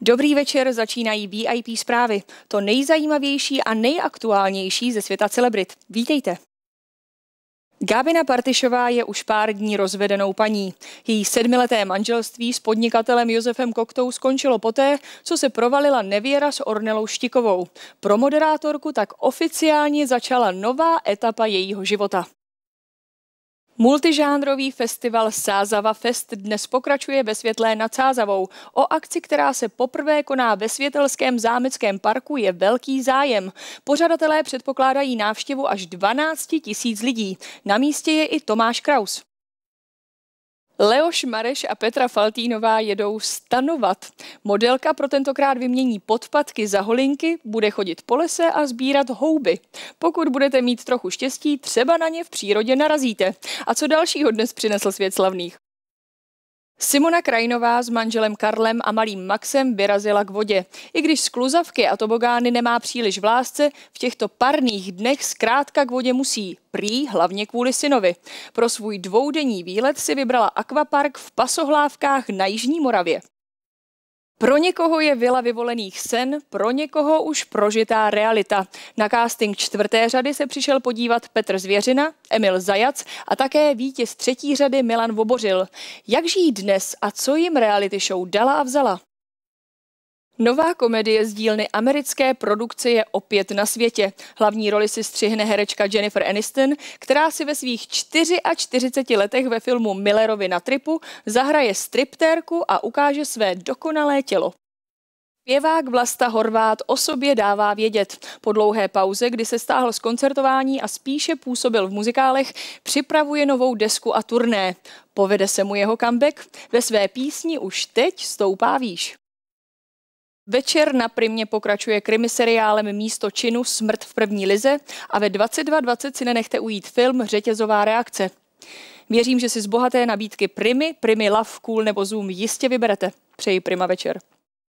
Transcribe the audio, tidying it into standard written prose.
Dobrý večer, začínají VIP zprávy. To nejzajímavější a nejaktuálnější ze světa celebrit. Vítejte. Gábina Partyšová je už pár dní rozvedenou paní. Její 7leté manželství s podnikatelem Josefem Koktou skončilo poté, co se provalila nevěra s Ornelou Štikovou. Pro moderátorku tak oficiálně začala nová etapa jejího života. Multižánrový festival Sázava Fest dnes pokračuje ve Světlé nad Sázavou. O akci, která se poprvé koná ve Světelském zámeckém parku, je velký zájem. Pořadatelé předpokládají návštěvu až 12 000 lidí. Na místě je i Tomáš Kraus. Leoš Mareš a Petra Faltýnová jedou stanovat. Modelka pro tentokrát vymění podpatky za holinky, bude chodit po lese a sbírat houby. Pokud budete mít trochu štěstí, třeba na ně v přírodě narazíte. A co dalšího dnes přinesl svět slavných? Simona Krajinová s manželem Karlem a malým Maxem vyrazila k vodě. I když skluzavky a tobogány nemá příliš v lásce, v těchto parných dnech zkrátka k vodě musí. Prý hlavně kvůli synovi. Pro svůj dvoudenní výlet si vybrala akvapark v Pasohlávkách na Jižní Moravě. Pro někoho je vila vyvolených sen, pro někoho už prožitá realita. Na casting 4. řady se přišel podívat Petr Zvěřina, Emil Zajac a také vítěz 3. řady Milan Vobořil. Jak žijí dnes a co jim reality show dala a vzala? Nová komedie z dílny americké produkce je opět na světě. Hlavní roli si střihne herečka Jennifer Aniston, která si ve svých 44 letech ve filmu Millerovi na tripu zahraje striptérku a ukáže své dokonalé tělo. Zpěvák Vlasta Horvát o sobě dává vědět. Po dlouhé pauze, kdy se stáhl z koncertování a spíše působil v muzikálech, připravuje novou desku a turné. Povede se mu jeho comeback? Ve své písni Už teď stoupá výš. Večer na Primě pokračuje krimiseriálem Místo činu Smrt v první lize a ve 22:20 si nenechte ujít film Řetězová reakce. Věřím, že si z bohaté nabídky Primy, Love, Cool nebo Zoom jistě vyberete. Přeji prima večer.